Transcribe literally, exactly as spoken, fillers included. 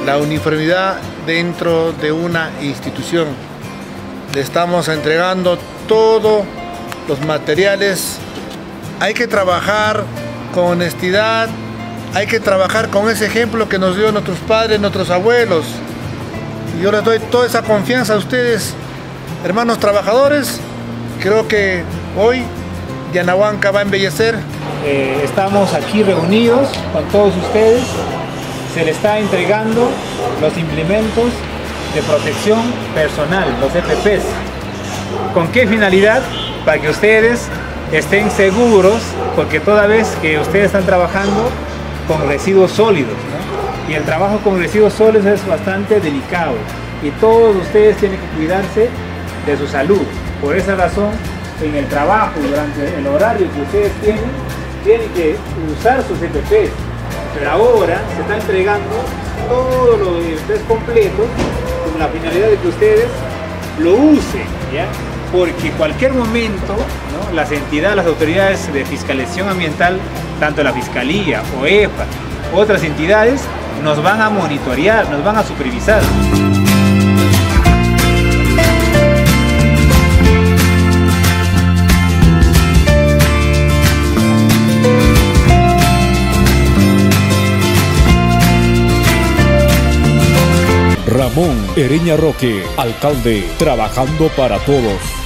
la uniformidad dentro de una institución. Le estamos entregando todos los materiales. Hay que trabajar con honestidad, hay que trabajar con ese ejemplo que nos dio nuestros padres, nuestros abuelos. Y yo les doy toda esa confianza a ustedes, hermanos trabajadores. Creo que hoy Yanahuanca va a embellecer. Eh, estamos aquí reunidos con todos ustedes. Se les está entregando los implementos de protección personal, los E P Pes. ¿Con qué finalidad? Para que ustedes estén seguros, porque toda vez que ustedes están trabajando con residuos sólidos, ¿no? Y el trabajo con residuos sólidos es bastante delicado y todos ustedes tienen que cuidarse de su salud. Por esa razón, en el trabajo, durante el horario que ustedes tienen, tienen que usar sus E P Pes. Pero ahora se está entregando todos los E P Pes completos con la finalidad de que ustedes lo usen, ¿ya? Porque cualquier momento, ¿no?, las entidades, las autoridades de fiscalización ambiental, tanto la Fiscalía o E P A, otras entidades, nos van a monitorear, nos van a supervisar. Ramón Ereña Roque, alcalde, trabajando para todos.